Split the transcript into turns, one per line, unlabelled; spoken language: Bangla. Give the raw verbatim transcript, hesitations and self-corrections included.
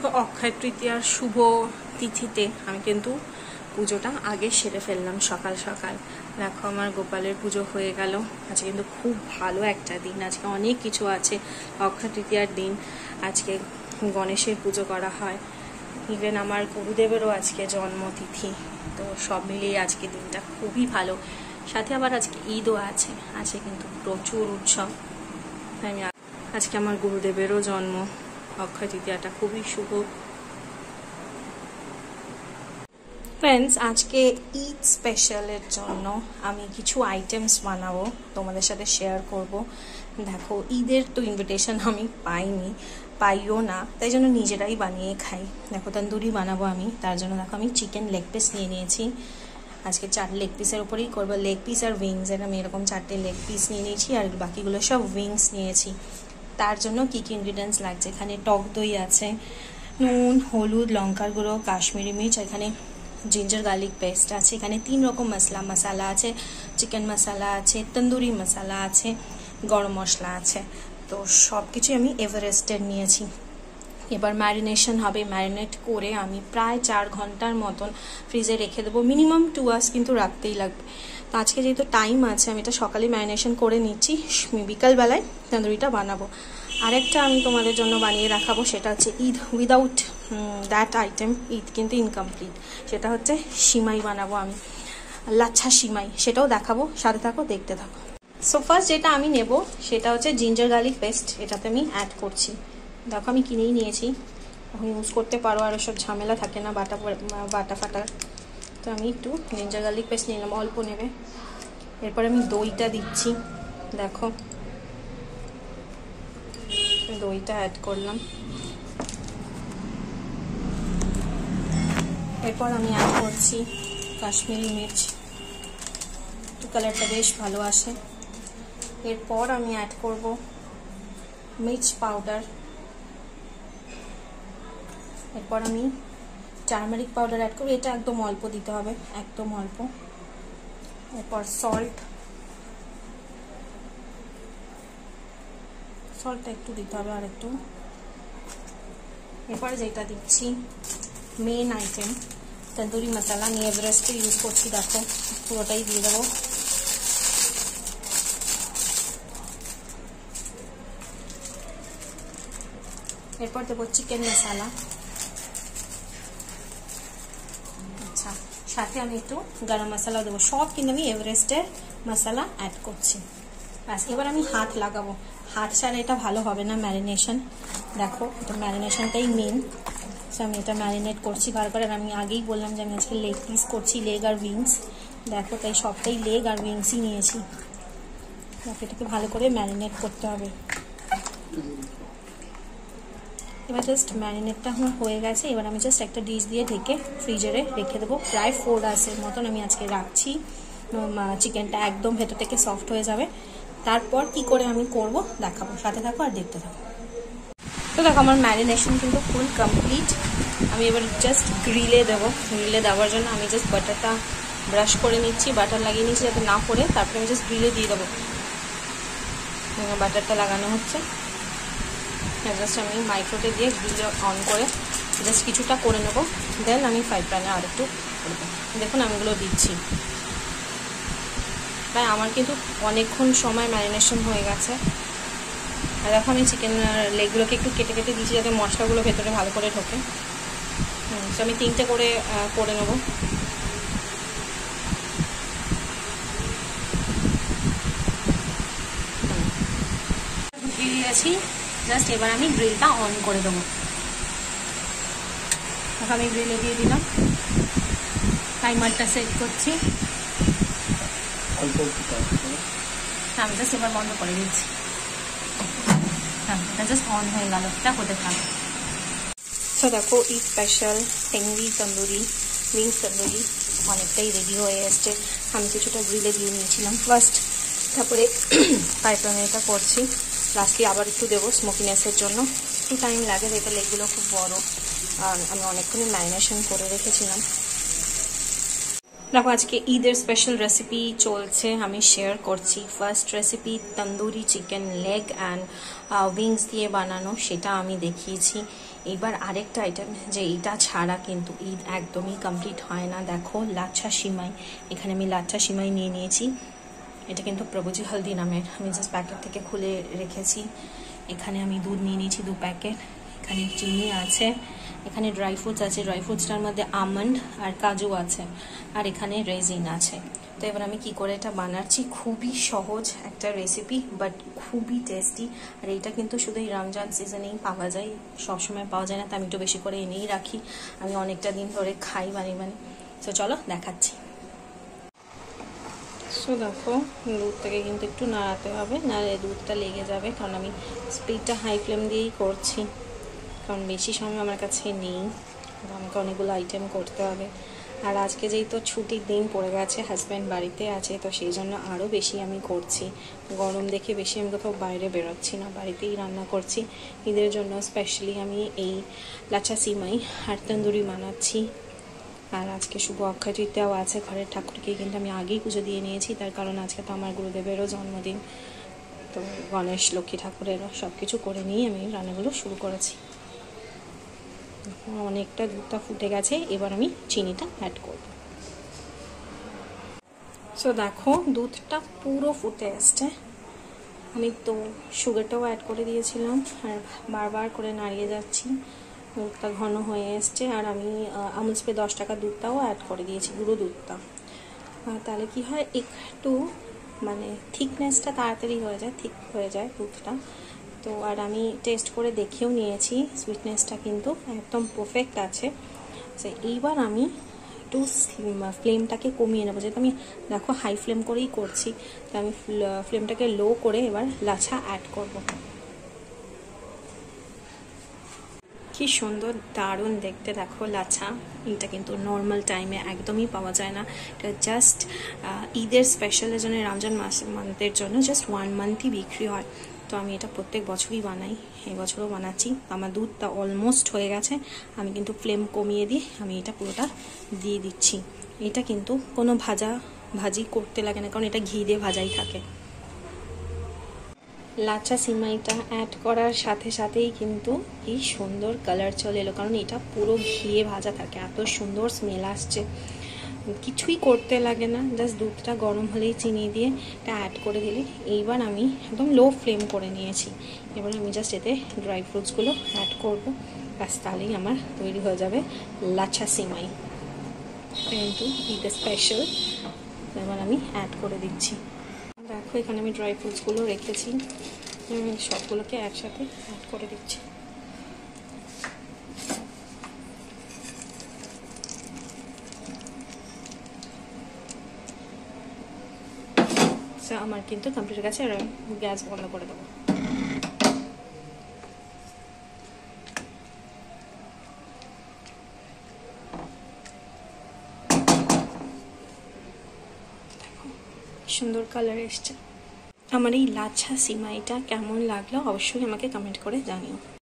দেখো অক্ষয় তৃতীয়ার শুভ তিথিতে আমি কিন্তু পুজোটা আগে সেরে ফেললাম সকাল সকাল। দেখো আমার গোপালের পুজো হয়ে গেল। আজকে কিন্তু খুব ভালো একটা দিন, আজকে অনেক কিছু আছে। অক্ষয় তৃতীয়ার দিন আজকে গণেশের পুজো করা হয়, ইভেন আমার গুরুদেবেরও আজকে জন্মতিথি। তো সব মিলিয়ে আজকে দিনটা খুবই ভালো। সাথে আবার আজকে ঈদও আছে, আছে কিন্তু প্রচুর উৎসব। আমি আজকে আমার গুরুদেবেরও জন্ম, অক্ষয় তৃতীয়াটা খুবই শুভ। ফ্রেন্ডস, আজকে ঈদ স্পেশালের জন্য আমি কিছু আইটেমস বানাবো, তোমাদের সাথে শেয়ার করব। দেখো ঈদের তো ইনভিটেশন আমি পাইনি, পাইও না, তাই জন্য নিজেরাই বানিয়ে খাই। দেখো তন্দুরি বানাবো আমি, তার জন্য দেখো আমি চিকেন লেগ পিস নিয়ে নিয়েছি। আজকে চার লেগ পিসের উপরেই করবো, লেগ পিস আর উইংস। এর আমি এরকম চারটে লেগ পিস নিয়ে নিয়েছি আর বাকিগুলো সব উইংস নিয়েছি। তার জন্য কী কী ইনগ্রিডিয়েন্টস লাগছে, এখানে টক দই আছে, নুন, হলুদ, লঙ্কার গুঁড়ো, কাশ্মীরি মির্চ, এখানে জিঞ্জার গার্লিক পেস্ট আছে, এখানে তিন রকম মশলা মশালা আছে, চিকেন মশলা আছে, তন্দুরি মশলা আছে, গরম মশলা আছে। তো সব কিছুই আমি এভারেস্টের নিয়েছি। এবার ম্যারিনেশন হবে, ম্যারিনেট করে আমি প্রায় চার ঘন্টার মতন ফ্রিজে রেখে দেবো। মিনিমাম টু আওয়ার্স কিন্তু রাখতেই লাগবে। তো আজকে যেহেতু টাইম আছে, আমি এটা সকালে ম্যারিনেশন করে নিচ্ছি, বিকালবেলায় তন্দুরিটা বানাবো। আরেকটা আমি তোমাদের জন্য বানিয়ে রাখাবো, সেটা হচ্ছে Eid without that item Eid কিন্তু ইনকমপ্লিট। সেটা হচ্ছে সিমাই বানাবো আমি, লাচ্ছা সিমাই, সেটাও দেখাবো, সাথে থাকো, দেখতে থাকো। সো ফার্স্ট যেটা আমি নেব সেটা হচ্ছে জিঞ্জার গার্লিক পেস্ট, এটাতে আমি অ্যাড করছি। দেখো আমি কিনেই নিয়েছি, এখন ইউজ করতে পারো, আর সব ঝামেলা থাকে না বাটা বাটা ফাটা। তো আমি একটু জিঞ্জার গার্লিক পেস্ট নিলাম, অল্প নেবে। এরপর আমি দইটা দিচ্ছি, দেখো দইটা অ্যাড করলাম। এরপর আমি অ্যাড করছি কাশ্মীরি মির্চ, একটু কালারটা বেশ ভালো আসে। এরপর আমি অ্যাড করব মির্চ পাউডার। এরপর আমি টারমারিক পাউডার অ্যাড করব, এটা একদম অল্প দিতে হবে, একদম অল্প। এরপর সল্ট, সল্টটা একটু দিতে হবে আর একটু। এরপরে যেটা দিচ্ছি মেন আইটেম তন্দুরি মশলা, নিয়ে এভারেস্টে ইউজ করছি, দেখো পুরোটাই দিয়ে দেবো। এরপর দেবো চিকেন মশলা, আচ্ছা সাথে আমি একটু গরম মশলা দেবো। সব কিন্তু আমি এভারেস্টের মশলা অ্যাড করছি। ব্যাস, এবার আমি হাত লাগাবো, হাত ছাড়া এটা ভালো হবে না ম্যারিনেশন। দেখো এটা ম্যারিনেশনটাই মেন। সো আমি এটা ম্যারিনেট করছি ভালো করে। আর আমি আগেই বললাম যে আমি আজকে লেগ পিস করছি, লেগ আর উইংস। দেখো তাই সবটাই লেগ আর উইংসই নিয়েছি। দেখো এটাকে ভালো করে ম্যারিনেট করতে হবে। এবার জাস্ট ম্যারিনেটটা আমার হয়ে গেছে। এবার আমি জাস্ট একটা ডিশ দিয়ে ঢেকে ফ্রিজারে রেখে দেবো, প্রায় ফোর আওয়ার্সের মতন আমি আজকে রাখছি। চিকেনটা একদম ভেতর থেকে সফট হয়ে যাবে। তারপর কি করে আমি করব দেখাবো, সাথে থাকো আর দেখতে থাকো। তো দেখো আমার ম্যারিনেশন কিন্তু ফুল কমপ্লিট। আমি এবার জাস্ট গ্রিলে দেবো। গ্রিলে দেওয়ার জন্য আমি জাস্ট বাটারটা ব্রাশ করে নিচ্ছি, বাটার লাগিয়ে নিচ্ছি যাতে না পড়ে। তারপরে আমি জাস্ট গ্রিলে দিয়ে দেবো। বাটারটা লাগানো হচ্ছে, জাস্ট আমি মাইক্রোতে দিয়ে গ্রিলে অন করে জাস্ট কিছুটা করে নেবো। দেন আমি ফ্রাই প্যানে আর একটু করবো। দেখুন আমি এগুলো দিচ্ছি। তাই আমার কিন্তু অনেকক্ষণ সময় ম্যারিনেশন হয়ে গেছে। আর দেখো আমি চিকেন লেগগুলোকে একটু কেটে কেটে দিচ্ছি যাতে মশলাগুলো ভেতরে ভালো করে ঢোকে। হুম তো আমি তিনটে করে করে নেবো। গ্রিল দিয়েছি, জাস্ট এবার আমি গ্রিলটা অন করে দেবো। দেখো আমি গ্রিলে দিয়ে দিলাম, টাইমারটা সেট করছি। আমি জাস্ট এবার বন্ধ করে দিচ্ছি। হ্যাঁ এটা জাস্ট অন হয়ে গেল, এটা হতে থাকবে। তো দেখো ঈদ স্পেশাল টেংরি তন্দুরি, উইংস তন্দুরি অনেকটাই রেডি হয়ে এসছে। আমি কিছুটা গ্রিলে দিয়ে নিয়েছিলাম ফার্স্ট, তারপরে পাইপ্যানে এটা করছি। লাস্টলি আবার একটু দেবো স্মোকিনেসের জন্য, একটু টাইম লাগে, যেটা লেগগুলো খুব বড় আর আমি অনেকক্ষণই ম্যারিনেশন করে রেখেছিলাম। দেখো আজকে ঈদের স্পেশাল রেসিপি চলছে, আমি শেয়ার করছি। First recipe tandoori chicken leg and wings দিয়ে বানানো, সেটা আমি দেখিয়েছি। এইবার আরেকটা আইটেম, যে এইটা ছাড়া কিন্তু ঈদ একদমই কমপ্লিট হয় না। দেখো লাচ্ছা সিমাই, এখানে আমি লাচ্ছা সিমাই নিয়ে নিয়েছি। এটা কিন্তু প্রভুজি হলদি নামের, আমি জাস্ট প্যাকেট থেকে খুলে রেখেছি। এখানে আমি দুধ নিয়ে নিয়েছি দু প্যাকেট, এখানে চিনি আছে, এখানে ড্রাই ফ্রুটস আছে, ড্রাই ফ্রুটসটার মধ্যে আমন্ড আর কাজু আছে, আর এখানে রেজিন আছে। তো এবার আমি কি করে এটা বানাচ্ছি, খুবই সহজ একটা রেসিপি বাট খুবই টেস্টি। আর এইটা কিন্তু শুধু এই রমজান সিজনেই পাওয়া যায়, সবসময় পাওয়া যায় না, তো আমি একটু বেশি করে এনেই রাখি, আমি অনেকটা দিন ধরে খাই বানিয়ে বানিয়ে। তো চলো দেখাচ্ছি। সো দেখো দুধটাকে কিন্তু একটু নাড়াতে হবে, নাড়লে দুধটা লেগে যাবে, কারণ আমি স্পিডটা হাই ফ্লেম দিয়েই করছি, কারণ বেশি সময় আমার কাছে নেই, আমাকে অনেকগুলো আইটেম করতে হবে। আর আজকে যেহেতু ছুটির দিন পড়ে গেছে, হাজব্যান্ড বাড়িতে আছে, তো সেই জন্য আরও বেশি আমি করছি। গরম দেখে বেশি আমি কোথাও বাইরে বেরোচ্ছি না, বাড়িতেই রান্না করছি। ঈদের জন্য স্পেশালি আমি এই লাচ্ছা সিমাই আর তন্দুরি বানাচ্ছি। আর আজকে শুভ অক্ষয় তৃতীয়াও আছে, ঘরের ঠাকুরকে কিন্তু আমি আগেই পুজো দিয়ে নিয়েছি, তার কারণ আজকে তো আমার গুরুদেবেরও জন্মদিন, তো গণেশ লক্ষ্মী ঠাকুরেরও সব কিছু করে নিয়েই আমি রান্নাগুলো শুরু করেছি। অনেকটা দুধটা ফুটে গেছে, এবার আমি চিনিটা অ্যাড করব। সো দেখো দুধটা পুরো ফুটে আসছে, আমি তো সুগারটাও অ্যাড করে দিয়েছিলাম, আর বারবার করে নাড়িয়ে যাচ্ছি, দুধটা ঘন হয়ে এসছে। আর আমি আমুল স্প্রে দশ টাকা দুধটাও অ্যাড করে দিয়েছি, গুঁড়ো দুধটা। তাহলে কি হয়, একটু মানে থিকনেসটা তাড়াতাড়ি হয়ে যায়, ঠিক হয়ে যায় দুধটা। তো আর আমি টেস্ট করে দেখেও নিয়েছি, সুইটনেসটা কিন্তু একদম পারফেক্ট আছে। তো এইবার আমি একটু ফ্লেমটাকে কমিয়ে নেবো, যেহেতু আমি দেখো হাই ফ্লেম করেই করছি, তো আমি ফ্লেমটাকে লো করে এবার লাচ্ছা অ্যাড করব। কি সুন্দর দারুণ দেখতে দেখো লাচ্ছা, এটা কিন্তু নর্মাল টাইমে একদমই পাওয়া যায় না, এটা জাস্ট ঈদের স্পেশালের জন্য, রমজান মাস মান্থের জন্য জাস্ট ওয়ান মান্থই বিক্রি হয়। তো আমি এটা প্রত্যেক বছরই বানাই, এই বছরও বানাচ্ছি। আমার দুধটা অলমোস্ট হয়ে গেছে, আমি কিন্তু ফ্লেম কমিয়ে দিয়ে আমি এটা পুরোটা দিয়ে দিচ্ছি। এটা কিন্তু কোনো ভাজা ভাজি করতে লাগে না, কারণ এটা ঘি দিয়ে ভাজাই থাকে। লাচ্ছা সিমাইটা অ্যাড করার সাথে সাথেই কিন্তু কি সুন্দর কালার চলে এলো, কারণ এটা পুরো ঘিয়ে ভাজা থাকে, এত সুন্দর স্মেল আসছে। কিছুই করতে লাগে না, জাস্ট দুধটা গরম হলেই চিনি দিয়ে এটা অ্যাড করে দিলে। এইবার আমি একদম লো ফ্লেম করে নিয়েছি, এবার আমি জাস্ট এতে ড্রাই ফ্রুটসগুলো অ্যাড করবো, ব্যাস তাহলেই আমার তৈরি হয়ে যাবে লাচ্ছা সিমাই, কিন্তু ঈদ স্পেশাল। এবার আমি অ্যাড করে দিচ্ছি। দেখো এখানে আমি ড্রাই ফ্রুটসগুলো রেখেছি, আমি সবগুলোকে একসাথে অ্যাড করে দিচ্ছি। আমার কিন্তু কমপ্লিট হয়ে গেছে, আর গ্যাস বন্ধ করে দেবো। সুন্দর কালার এসছে। আমার এই লাচ্ছা সিমাইটা কেমন লাগলো অবশ্যই আমাকে কমেন্ট করে জানিও।